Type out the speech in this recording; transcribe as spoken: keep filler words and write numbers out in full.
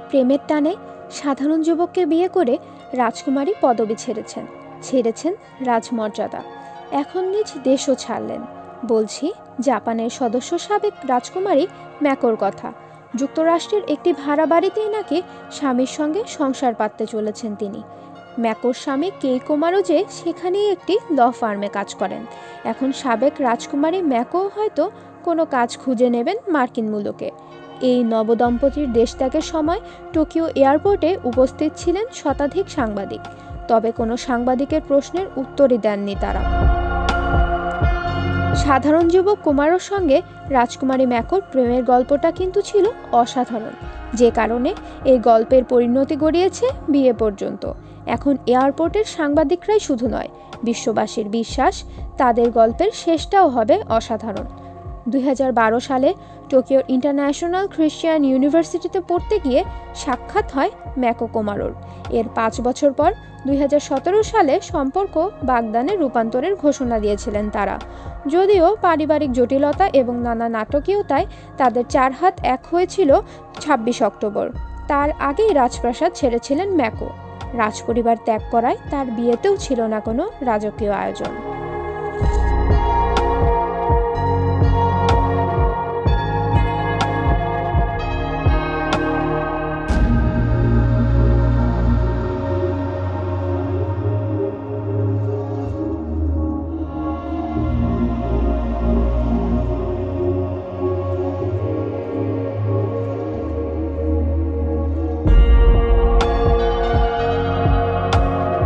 প্রেমের টানে সাধারণ যুবককে বিয়ে করে রাজকুমারী পদবি ছেড়েছেন, ছেড়েছেন রাজমর্যাদা। এখন নিজ দেশও ছাড়লেন। বলছি জাপানের সদস্য সাবেক রাজকুমারী ম্যাকোর কথা। যুক্তরাষ্ট্রের একটি ভাড়া বাড়িতেই নাকি স্বামীর সঙ্গে সংসার পাততে চলেছেন তিনি। ম্যাকোর স্বামী কেইকো যে সেখানেই একটি ল ফার্মে কাজ করেন। এখন সাবেক রাজকুমারী ম্যাকো হয়তো কোনো কাজ খুঁজে নেবেন মার্কিন মুলুকে। এই নবদম্পতির দেশত্যাগের সময় টোকিও এয়ারপোর্টে উপস্থিত ছিলেন শতাধিক সাংবাদিক, তবে কোনো সাংবাদিকের প্রশ্নের উত্তরই দেননি তারা। সাধারণ যুবক কুমারোর সঙ্গে রাজকুমারী ম্যাকোর প্রেমের গল্পটা কিন্তু ছিল অসাধারণ, যে কারণে এই গল্পের পরিণতি গড়িয়েছে বিয়ে পর্যন্ত। এখন এয়ারপোর্টের সাংবাদিকরাই শুধু নয়, বিশ্ববাসীর বিশ্বাস তাদের গল্পের শেষটাও হবে অসাধারণ। দুই হাজার বারো সালে টোকিওর ইন্টারন্যাশনাল খ্রিস্টিয়ান ইউনিভার্সিটিতে পড়তে গিয়ে সাক্ষাৎ হয় ম্যাকো কুমারোর। এর পাঁচ বছর পর দুই হাজার সতেরো সালে সম্পর্ক বাগদানে রূপান্তরের ঘোষণা দিয়েছিলেন তারা। যদিও পারিবারিক জটিলতা এবং নানা নাটকীয়তায় তাদের চার হাত এক হয়েছিল ছাব্বিশ অক্টোবর। তার আগেই রাজপ্রাসাদ ছেড়েছিলেন ম্যাকো। রাজপরিবার ত্যাগ করায় তার বিয়েতেও ছিল না কোনো রাজকীয় আয়োজন।